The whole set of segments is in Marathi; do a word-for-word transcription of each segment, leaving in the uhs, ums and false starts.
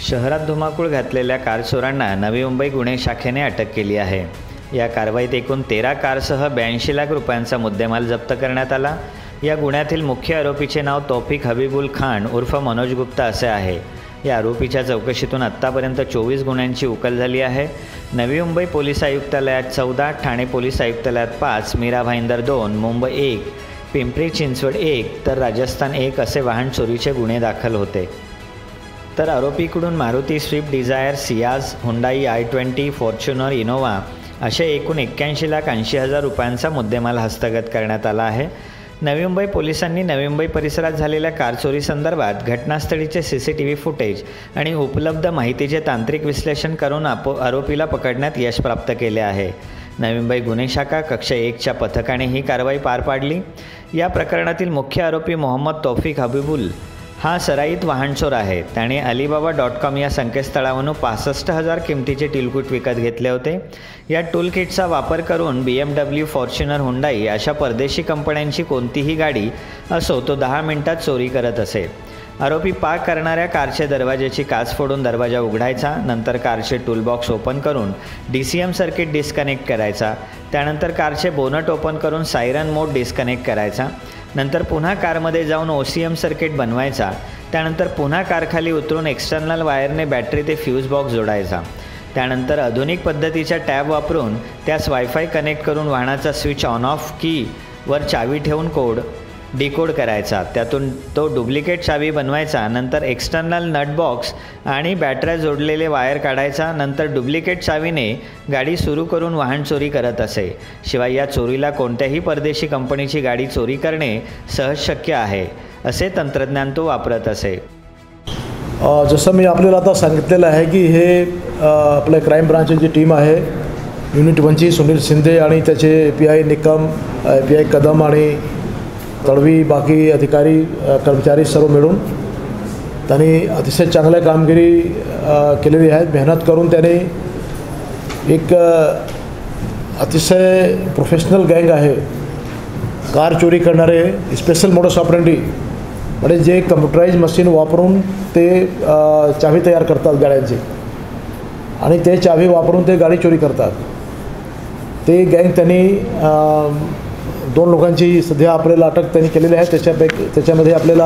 शहरात धुमाकूळ घातलेल्या कार चोरांना नवी मुंबई गुन्हे शाखेने अटक केली आहे। या कारवाईत एकूण तेरा कारसह ब्याऐंशी लाख रुपयांचा मुद्देमाल जप्त करण्यात आला। या गुन्ह्यातील मुख्य आरोपीचे नाव तौफिक हबीबुल खान उर्फ मनोज गुप्ता असे आहे। या आरोपीच्या चौकशीतून आत्तापर्यंत चोवीस गुन्ह्यांची उकल झाली आहे। नवी मुंबई पोलीस आयुक्तालयात चौदा, ठाणे पोलीस आयुक्तालयात पाच, मीरा भाईंदर दोन, मुंबई एक, पिंपरी चिंचवड एक तर राजस्थान एक असे वाहन चोरीचे गुन्हे दाखल होते। तर आरोपीकडून Maruti Swift Dzire, Ciaz, Hyundai i twenty, Fortuner, Innova असे एकूण एक्क्याऐंशी लाख ऐंशी हजार रुपयांचा मुद्देमाल हस्तगत करण्यात आला आहे। नवी मुंबई पोलिसांनी नवी मुंबई परिसरात झालेल्या कार चोरी संदर्भात घटनास्थळीचे C C T V footage आणि उपलब्ध माहितीचे तांत्रिक विश्लेषण करून आपो आरोपीला पकडण्यात यश प्राप्त केले आहे। नवी मुंबई गुन्हे शाखा कक्ष एकच्या पथकाने ही कारवाई पार पाडली। या प्रकरणातील मुख्य आरोपी मोहम्मद तौफिक हबीबुल हा सराईत वाहनचोर आहे। त्याने अलीबाबा डॉट कॉम या संकेतस्थळावरून पासष्ट हजार किमतीचे टूलकिट विकत घेतले होते। या टूलकिटचा वापर करून B M W, Fortuner, Hyundai अशा परदेशी कंपन्यांची कोणतीही गाडी असो तो दहा मिनिटात चोरी करत असे। आरोपी पार्क करणाऱ्या कारचे दरवाजाची काच फोडून दरवाजा उघडायचा, नंतर कारचे टूलबॉक्स ओपन करून D C M circuit disconnect करायचा, त्यानंतर कारचे बोनट ओपन करून सायरन मोड डिस्कनेक्ट करायचा, नंतर पुन्हा कारमध्ये जाऊन ओ सी एम सर्किट बनवायचा, त्यानंतर पुन्हा कारखाली उतरून एक्सटर्नल वायरने बॅटरी ते फ्यूज बॉक्स जोडायचा, त्यानंतर आधुनिक पद्धतीच्या टॅब वापरून त्यास वायफाय कनेक्ट करून वाहनाचा स्विच ऑन ऑफ की वर चावी ठेवून कोड डिकोड करायचा, त्यातून तो डुप्लिकेट चावी बनवायचा, नंतर एक्सटर्नल नट बॉक्स आणि बॅटऱ्या जोडलेले वायर काढायचा, नंतर डुप्लिकेट चावीने गाडी सुरू करून वाहन चोरी करत असे। शिवाय या चोरीला कोणत्याही परदेशी कंपनीची गाडी चोरी करणे सहज शक्य आहे असे तंत्रज्ञान तो वापरत असे। जसं मी आपल्याला आता सांगितलेलं आहे की हे आपल्या क्राईम ब्रांचची टीम आहे, युनिट वनची सुनील शिंदे आणि त्याचे P I Nikam, P I Kadam आणि तडवी बाकी अधिकारी कर्मचारी सर्व मिळून त्यांनी अतिशय चांगल्या कामगिरी केलेली आहे। मेहनत करून त्याने एक अतिशय प्रोफेशनल गँग आहे कार चोरी करणारे, स्पेशल मोडस ऑपरेंडी म्हणजे जे कम्प्युटराइज मशीन वापरून ते चावी तयार करतात गाड्यांची आणि ते चावी वापरून ते गाडी चोरी करतात। ते गँग त्यांनी दोन लोकांची सध्या आपल्याला अटक त्यांनी केलेली आहे। त्याच्यापैकी त्याच्यामध्ये आपल्याला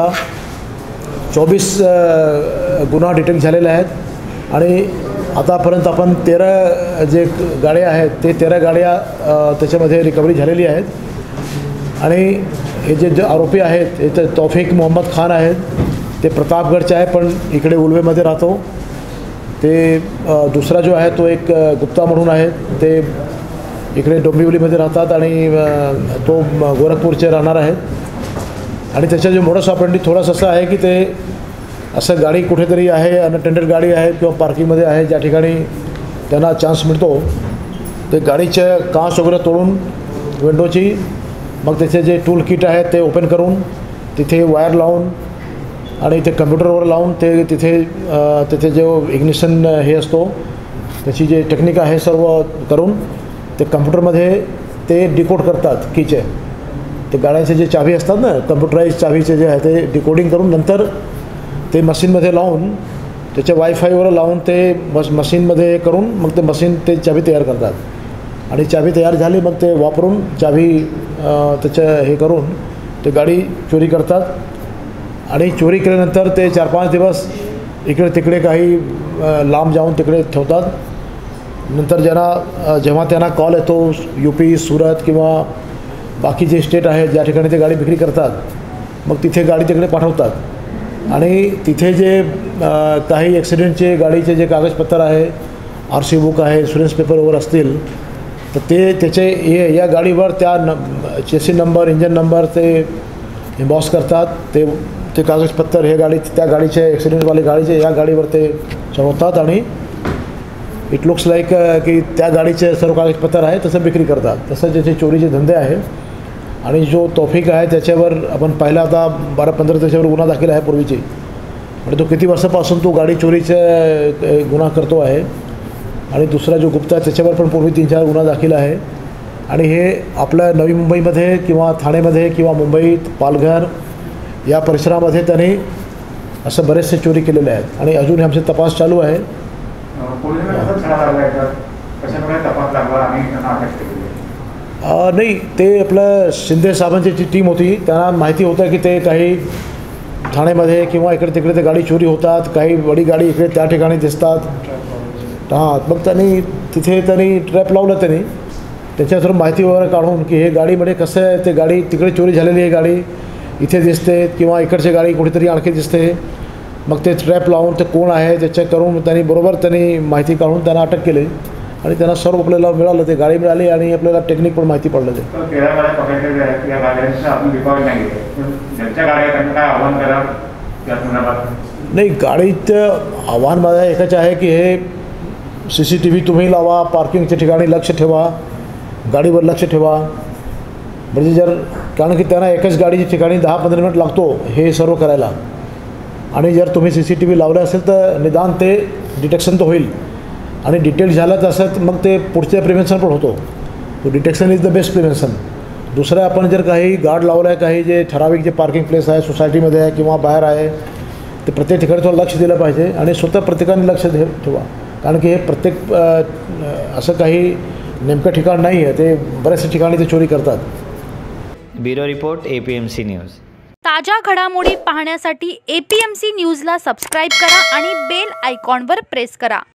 चोवीस गुन्हा डिटेक्ट झालेले आहेत आणि आतापर्यंत आपण तेरा जे गाड्या आहेत ते तेरा गाड्या त्याच्यामध्ये रिकव्हरी झालेली आहेत। आणि हे जे जे आरोपी आहेत हे तर तौफिक मोहम्मद खान आहेत, ते प्रतापगडचे आहे पण इकडे उल्वेमध्ये राहतो। ते दुसरा जो आहे तो एक गुप्ता म्हणून आहे, ते इकडे डोंबिवलीमध्ये राहतात आणि तो गोरखपूरचे राहणार आहेत। आणि त्याच्या जे मोडस ऑपरेंडी थोडंसं असं आहे की ते असं गाडी कुठेतरी आहे, अनअटेंडेड गाडी आहे किंवा पार्किंगमध्ये आहे, ज्या ठिकाणी त्यांना चान्स मिळतो ते गाडीचे काच वगैरे तोडून विंडोची, मग त्याचे जे टूल किट आहे ते ओपन करून तिथे वायर लावून आणि ते कम्प्युटरवर लावून ते तिथे तिथे जो इग्निशन हे असतो त्याची जे टेक्निक आहे सर्व करून ते कम्प्युटरमध्ये ते डिकोड करतात कीचे, ते गाड्यांचे जे चावी असतात ना कम्प्युटराइज चावीचे जे आहे ते डिकोडिंग करून नंतर ते मशीनमध्ये लावून त्याच्या वायफायवर लावून ते मश मशीनमध्ये करून मग ते मशीन ते चावी तयार करतात आणि चावी तयार झाली मग ते वापरून चावी त्याचं हे करून ते गाडी चोरी करतात। आणि चोरी केल्यानंतर ते चार पाच दिवस इकडे तिकडे काही लांब जाऊन तिकडे ठेवतात। नंतर ज्यांना जेव्हा त्यांना कॉल येतो यू पी, सुरत किंवा बाकी जे स्टेट आहे ज्या ठिकाणी ते गाडी विक्री करतात मग तिथे गाडी तिकडे पाठवतात आणि तिथे जे काही ॲक्सिडेंटचे गाडीचे जे कागदपत्र आहे, आर सी बुक आहे, इन्शुरन्स पेपर वगैरे असतील तर ते त्याचे हे या गाडीवर त्या न चेसी नंबर, इंजन नंबर ते इम्बॉस करतात। ते ते कागदपत्र हे गाडी त्या गाडीचे ॲक्सिडेंटवाले गाडीचे या गाडीवर ते चढवतात आणि इट लुक्स लाईक की त्या गाडीचे सर्व कागदपत्र आहे तसं विक्री करतात। तसं ज्याचे चोरीचे धंदे आहे आणि जो तौफिक आहे त्याच्यावर आपण पाहिला आता बारा पंधरा त्याच्यावर गुन्हा दाखल आहे पूर्वीची, आणि तो किती वर्षापासून तो गाडी चोरीचे गुन्हा करतो आहे। आणि दुसरा जो गुप्ता त्याच्यावर पण पूर्वी तीन चार गुन्हा दाखल आहे आणि हे आपल्या नवी मुंबईमध्ये किंवा ठाणेमध्ये किंवा मुंबईत पालघर या परिसरामध्ये त्यांनी असं बरेचसे चोरी केलेले आहेत आणि अजूनही आमचे तपास चालू आहे. अ, नाही, ते आपलं शिंदे साहेबांची जी टीम होती त्यांना माहिती होतं की ते काही ठाण्यामध्ये किंवा इकडे तिकडे ते गाडी चोरी होतात, काही बडी गाडी इकडे त्या ठिकाणी दिसतात. हां, मग त्यांनी तिथे त्यांनी ट्रॅप लावलं. त्यांनी त्याच्यातून माहिती वगैरे काढून की हे गाडीमध्ये कसं आहे, ते गाडी तिकडे चोरी झालेली आहे, गाडी इथे दिसते किंवा इकडची गाडी कुठेतरी आणखी दिसते. मग ते ट्रॅप लावून ते कोण आहे ते चेक करून त्यांनी बरोबर त्यांनी माहिती काढून त्यांना अटक केली आणि त्यांना सर्व आपल्याला मिळालं, ते गाडी मिळाली आणि आपल्याला टेक्निक पण माहिती पडलं. ते नाही, गाडीचं आव्हान माझं एकच आहे की हे सी सी टी व्ही तुम्ही लावा, पार्किंगच्या ठिकाणी लक्ष ठेवा, गाडीवर लक्ष ठेवा. म्हणजे जर कारण की त्यांना एकच गाडीच्या ठिकाणी दहा पंधरा मिनिट लागतो हे सर्व करायला आणि जर तुम्ही सी सी टी व्ही लावलं असेल तर निदान ते डिटेक्शन तर होईल आणि डिटेक्ट झालं तर असं मग ते पुढचे प्रिव्हेन्शन पण होतो. तो detection is the best prevention. दुसरं आपण जर काही गार्ड लावलं आहे, काही जे ठराविक जे पार्किंग प्लेस आहे सोसायटीमध्ये आहे किंवा बाहेर आहे ते प्रत्येक ठिकाणी थोडं लक्ष दिलं पाहिजे आणि स्वतः प्रत्येकाने लक्ष दे ठेवा. कारण की हे प्रत्येक असं काही नेमकं ठिकाण नाही आहे, ते बऱ्याचशा ठिकाणी ते चोरी करतात. Bureau report A P M C news. ताज्या घडामोडी पाहण्यासाठी ए पी एम सी न्यूजला सबस्क्राईब करा आणि बेल आयकॉनवर प्रेस करा.